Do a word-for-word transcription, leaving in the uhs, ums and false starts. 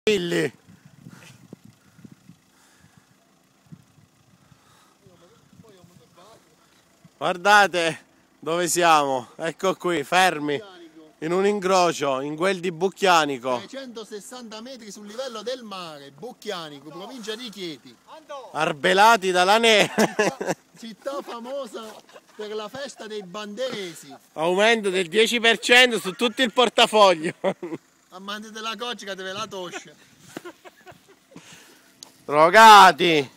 Billy. Guardate dove siamo, ecco qui, fermi, in un incrocio, in quel di Bucchianico. trecentosessanta metri sul livello del mare, Bucchianico, provincia di Chieti. Arbelati dalla neve. Città, città famosa per la festa dei banderesi. Aumento del dieci per cento su tutto il portafoglio. Amanti della coccia deve la toscia. Drogati.